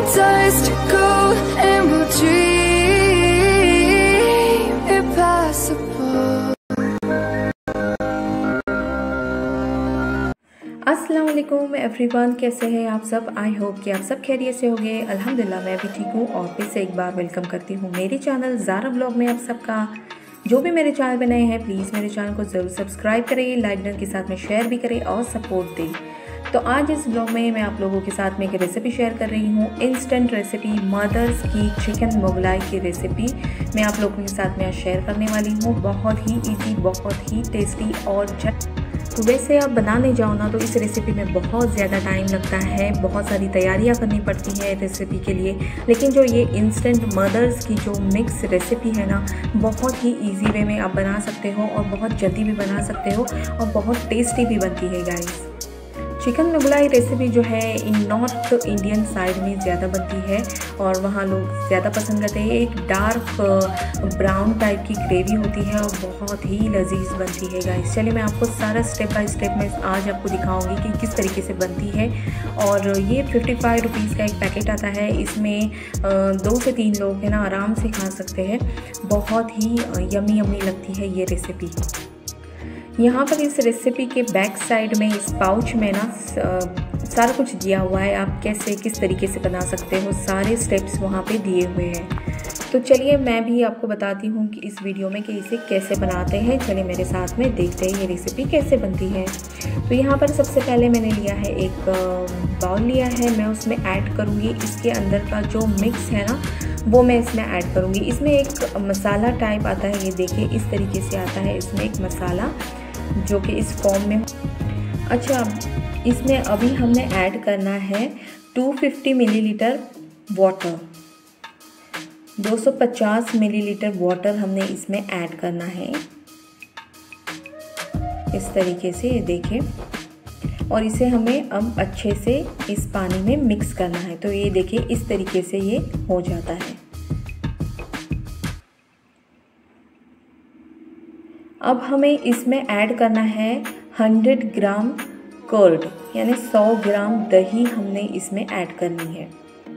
dust to gold and we'll dream impossible. अस्सलाम वालेकुम everyone, कैसे हैं आप सब। आई होप कि आप सब खैरियत से होंगे। अल्हम्दुलिल्लाह मैं भी ठीक हूँ और फिर से एक बार वेलकम करती हूँ मेरे चैनल ज़ारा ब्लॉग में आप सबका। जो भी मेरे चैनल पे नए हैं प्लीज़ मेरे चैनल को ज़रूर सब्सक्राइब करें, लाइक बटन के साथ में शेयर भी करें और सपोर्ट दें। तो आज इस ब्लॉग में मैं आप लोगों के साथ में एक रेसिपी शेयर कर रही हूँ, इंस्टेंट रेसिपी मदर्स की चिकन मुगलाई की रेसिपी मैं आप लोगों के साथ में आज शेयर करने वाली हूँ। बहुत ही ईजी, बहुत ही टेस्टी और तो वैसे आप बनाने जाओ ना तो इस रेसिपी में बहुत ज़्यादा टाइम लगता है, बहुत सारी तैयारियां करनी पड़ती है रेसिपी के लिए। लेकिन जो ये इंस्टेंट मदर्स की जो मिक्स रेसिपी है ना, बहुत ही इजी वे में आप बना सकते हो और बहुत जल्दी भी बना सकते हो और बहुत टेस्टी भी बनती है गाइस। चिकन मुगलाई रेसिपी जो है इन नॉर्थ इंडियन साइड में ज़्यादा बनती है और वहाँ लोग ज़्यादा पसंद करते हैं। एक डार्क ब्राउन टाइप की ग्रेवी होती है और बहुत ही लजीज बनती है गाइस। चलिए मैं आपको सारा स्टेप बाय स्टेप में आज आपको दिखाऊंगी कि किस तरीके से बनती है। और ये 55 रुपीज़ का एक पैकेट आता है, इसमें 2 से 3 लोग है ना आराम से खा सकते हैं। बहुत ही यमी यमी लगती है ये रेसिपी। यहाँ पर इस रेसिपी के बैक साइड में इस पाउच में ना सारा कुछ दिया हुआ है, आप कैसे किस तरीके से बना सकते हो, सारे स्टेप्स वहाँ पे दिए हुए हैं। तो चलिए मैं भी आपको बताती हूँ कि इस वीडियो में कि इसे कैसे बनाते हैं। चलिए मेरे साथ में देखते हैं ये रेसिपी कैसे बनती है। तो यहाँ पर सबसे पहले मैंने लिया है एक बाउल लिया है, मैं उसमें ऐड करूँगी इसके अंदर का जो मिक्स है ना वो मैं इसमें ऐड करूँगी। इसमें एक मसाला टाइप आता है, ये देखिए इस तरीके से आता है इसमें एक मसाला जो कि इस फॉर्म में। अच्छा, इसमें अभी हमने ऐड करना है 250 मिलीलीटर वाटर, 250 मिलीलीटर वाटर हमने इसमें ऐड करना है इस तरीके से, ये देखिए। और इसे हमें अब अच्छे से इस पानी में मिक्स करना है। तो ये देखिए इस तरीके से ये हो जाता है। अब हमें इसमें ऐड करना है 100 ग्राम कर्ड, यानी 100 ग्राम दही हमने इसमें ऐड करनी है।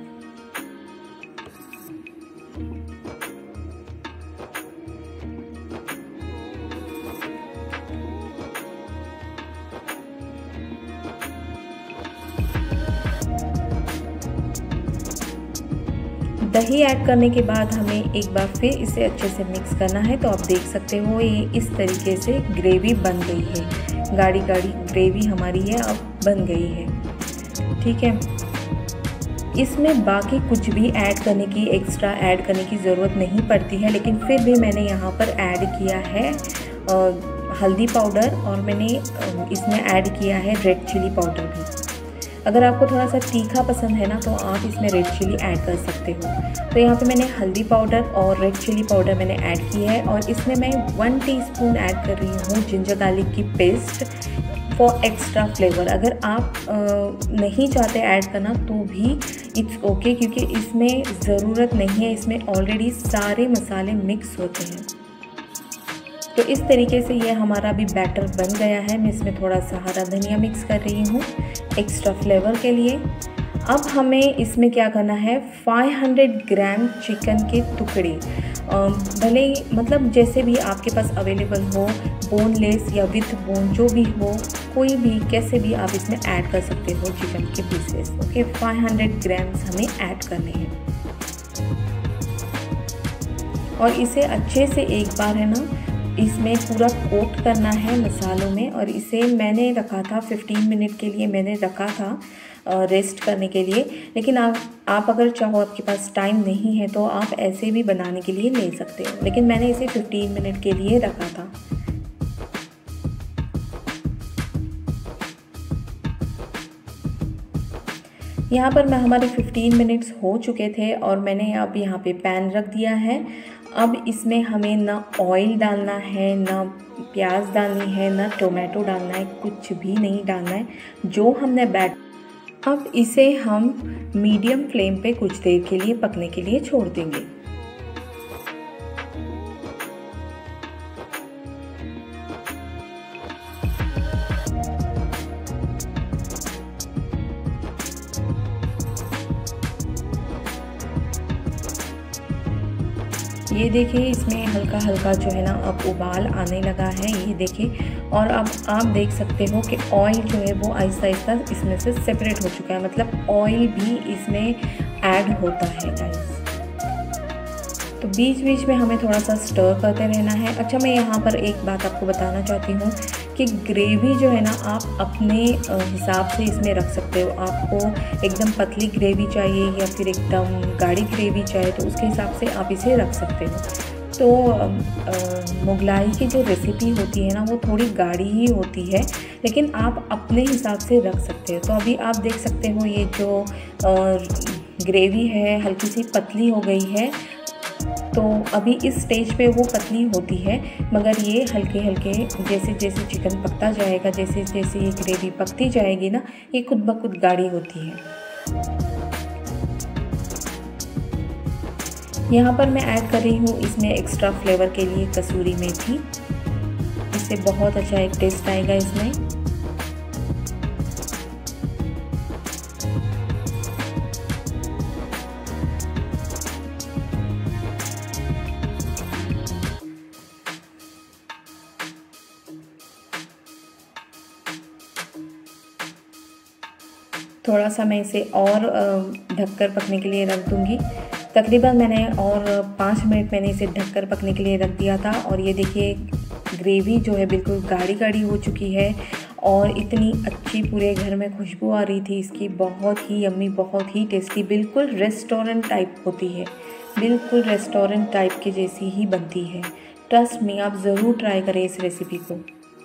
दही ऐड करने के बाद हमें एक बार फिर इसे अच्छे से मिक्स करना है। तो आप देख सकते हो ये इस तरीके से ग्रेवी बन गई है, गाढ़ी गाढ़ी ग्रेवी हमारी है अब बन गई है, ठीक है। इसमें बाकी कुछ भी ऐड करने की, एक्स्ट्रा ऐड करने की ज़रूरत नहीं पड़ती है, लेकिन फिर भी मैंने यहाँ पर ऐड किया है हल्दी पाउडर और मैंने इसमें ऐड किया है रेड चिली पाउडर भी। अगर आपको थोड़ा सा तीखा पसंद है ना तो आप इसमें रेड चिली ऐड कर सकते हो। तो यहाँ पे मैंने हल्दी पाउडर और रेड चिली पाउडर मैंने ऐड की है और इसमें मैं 1 टीस्पून ऐड कर रही हूँ जिंजर गार्लिक की पेस्ट फॉर एक्स्ट्रा फ्लेवर। अगर आप नहीं चाहते ऐड करना तो भी इट्स ओके, क्योंकि इसमें ज़रूरत नहीं है, इसमें ऑलरेडी सारे मसाले मिक्स होते हैं। तो इस तरीके से ये हमारा भी बैटर बन गया है। मैं इसमें थोड़ा सा हरा धनिया मिक्स कर रही हूँ एक्स्ट्रा फ्लेवर के लिए। अब हमें इसमें क्या करना है, 500 ग्राम चिकन के टुकड़े, भले मतलब जैसे भी आपके पास अवेलेबल हो, बोनलेस या विथ बोन जो भी हो, कोई भी कैसे भी आप इसमें ऐड कर सकते हो चिकन के पीसेस। ओके, 500 ग्राम्स हमें ऐड करने हैं और इसे अच्छे से एक बार है ना इसमें पूरा कोट करना है मसालों में। और इसे मैंने रखा था 15 मिनट के लिए, मैंने रखा था रेस्ट करने के लिए। लेकिन आप अगर चाहो, आपके पास टाइम नहीं है तो आप ऐसे भी बनाने के लिए ले सकते हो, लेकिन मैंने इसे 15 मिनट के लिए रखा था। यहाँ पर मैं हमारे 15 मिनट्स हो चुके थे और मैंने अब यहाँ पे पैन रख दिया है। अब इसमें हमें ना ऑयल डालना है, ना प्याज डालनी है, ना टोमेटो डालना है, कुछ भी नहीं डालना है। जो हमने अब इसे हम मीडियम फ्लेम पे कुछ देर के लिए पकने के लिए छोड़ देंगे। ये देखिए इसमें हल्का हल्का जो है ना अब उबाल आने लगा है, ये देखिए। और अब आप देख सकते हो कि ऑयल जो है वो आहिस्ता आहिस्ता इसमें से सेपरेट हो चुका है, मतलब ऑयल भी इसमें ऐड होता है गाइस। तो बीच बीच में हमें थोड़ा सा स्टर करते रहना है। अच्छा, मैं यहाँ पर एक बात आपको बताना चाहती हूँ कि ग्रेवी जो है ना आप अपने हिसाब से इसमें रख सकते हो। आपको एकदम पतली ग्रेवी चाहिए या फिर एकदम गाढ़ी ग्रेवी चाहिए तो उसके हिसाब से आप इसे रख सकते हो। तो मुगलाई की जो रेसिपी होती है ना वो थोड़ी गाढ़ी ही होती है, लेकिन आप अपने हिसाब से रख सकते हो। तो अभी आप देख सकते हो ये जो ग्रेवी है हल्की सी पतली हो गई है। तो अभी इस स्टेज पे वो पतली होती है, मगर ये हल्के हल्के जैसे जैसे चिकन पकता जाएगा, जैसे जैसे ये ग्रेवी पकती जाएगी ना, ये खुद ब खुद गाढ़ी होती है। यहाँ पर मैं ऐड कर रही हूँ इसमें एक्स्ट्रा फ्लेवर के लिए कसूरी मेथी। इससे बहुत अच्छा एक टेस्ट आएगा इसमें। थोड़ा सा मैं इसे और ढककर पकने के लिए रख दूँगी। तकरीबन मैंने और 5 मिनट मैंने इसे ढककर पकने के लिए रख दिया था। और ये देखिए ग्रेवी जो है बिल्कुल गाढ़ी गाढ़ी हो चुकी है और इतनी अच्छी पूरे घर में खुशबू आ रही थी इसकी, बहुत ही यम्मी, बहुत ही टेस्टी, बिल्कुल रेस्टोरेंट टाइप होती है, बिल्कुल रेस्टोरेंट टाइप के जैसी ही बनती है। ट्रस्ट मी, आप ज़रूर ट्राई करें इस रेसिपी को।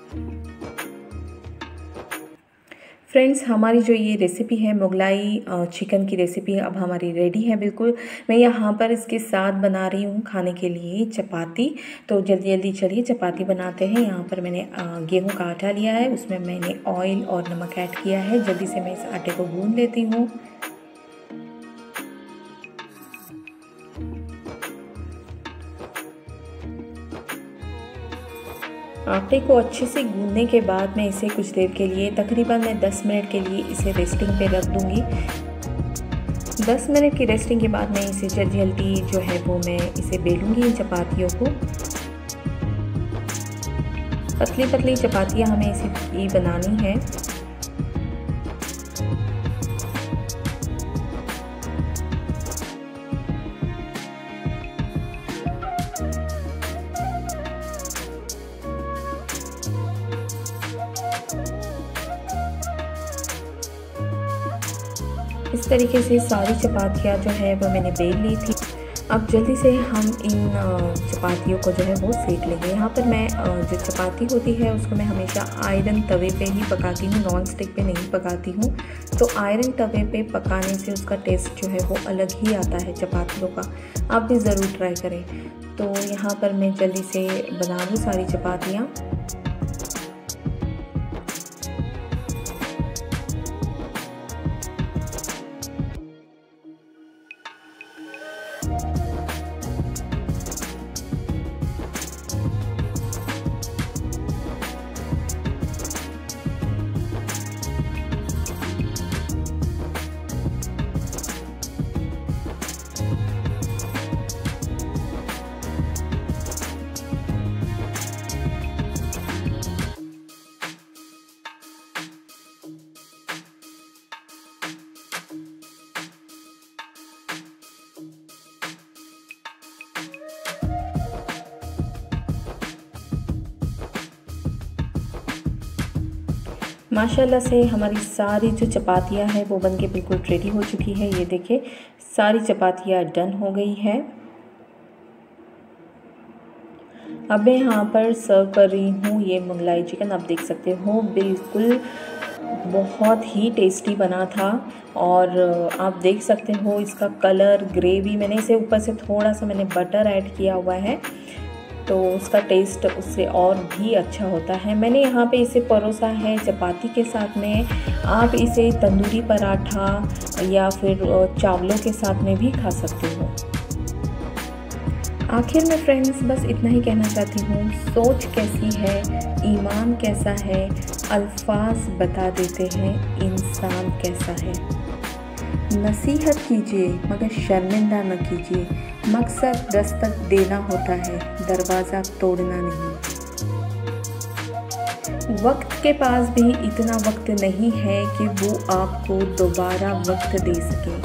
फ्रेंड्स, हमारी जो ये रेसिपी है मुगलाई चिकन की रेसिपी अब हमारी रेडी है बिल्कुल। मैं यहाँ पर इसके साथ बना रही हूँ खाने के लिए चपाती। तो जल्दी जल्दी चलिए चपाती बनाते हैं। यहाँ पर मैंने गेहूं का आटा लिया है, उसमें मैंने ऑयल और नमक ऐड किया है। जल्दी से मैं इस आटे को गूंद लेती हूँ। आटे को अच्छे से गूंदने के बाद मैं इसे कुछ देर के लिए, तकरीबन मैं 10 मिनट के लिए इसे रेस्टिंग पे रख दूँगी। 10 मिनट की रेस्टिंग के बाद मैं इसे जल्दी जल्दी जो है वो मैं इसे बेलूँगी इन चपातियों को। पतली पतली चपातियाँ हमें इसी बनानी है। इस तरीके से सारी चपातियाँ जो है वो मैंने बेल ली थी। अब जल्दी से हम इन चपातियों को जो है वो सेक लेंगे। यहाँ पर मैं जो चपाती होती है उसको मैं हमेशा आयरन तवे पे ही पकाती हूँ, नॉन स्टिक पे नहीं पकाती हूँ। तो आयरन तवे पे पकाने से उसका टेस्ट जो है वो अलग ही आता है चपातियों का। आप भी ज़रूर ट्राई करें। तो यहाँ पर मैं जल्दी से बना लूँ सारी चपातियाँ। माशाल्लाह से हमारी सारी जो चपातियाँ हैं वो बनके बिल्कुल रेडी हो चुकी है। ये देखिए सारी चपातियाँ डन हो गई है। अब मैं यहाँ पर सर्व कर रही हूँ ये मुगलाई चिकन। आप देख सकते हो बिल्कुल बहुत ही टेस्टी बना था। और आप देख सकते हो इसका कलर, ग्रेवी, मैंने इसे ऊपर से थोड़ा सा मैंने बटर ऐड किया हुआ है तो उसका टेस्ट उससे और भी अच्छा होता है। मैंने यहाँ पे इसे परोसा है चपाती के साथ में। आप इसे तंदूरी पराठा या फिर चावलों के साथ में भी खा सकते हो। आखिर में फ्रेंड्स बस इतना ही कहना चाहती हूँ, सोच कैसी है, ईमान कैसा है, अल्फाज बता देते हैं इंसान कैसा है। नसीहत कीजिए मगर शर्मिंदा न कीजिए। मकसद दस्तक देना होता है, दरवाज़ा तोड़ना नहीं। वक्त के पास भी इतना वक्त नहीं है कि वो आपको दोबारा वक्त दे सके।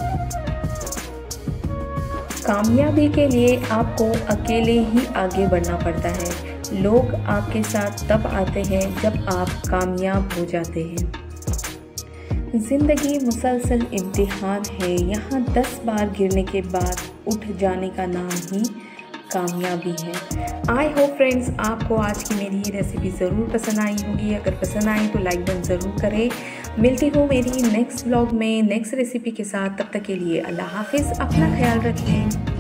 कामयाबी के लिए आपको अकेले ही आगे बढ़ना पड़ता है। लोग आपके साथ तब आते हैं जब आप कामयाब हो जाते हैं। ज़िंदगी मुसलसल इम्तिहान है, यहाँ 10 बार गिरने के बाद उठ जाने का नाम ही कामयाबी है। आई होप फ्रेंड्स आपको आज की मेरी ये रेसिपी ज़रूर पसंद आई होगी। अगर पसंद आई तो लाइक बटन ज़रूर करें। मिलती हूँ मेरी नेक्स्ट व्लॉग में नेक्स्ट रेसिपी के साथ। तब तक के लिए अल्लाह हाफिज़, अपना ख्याल रखें।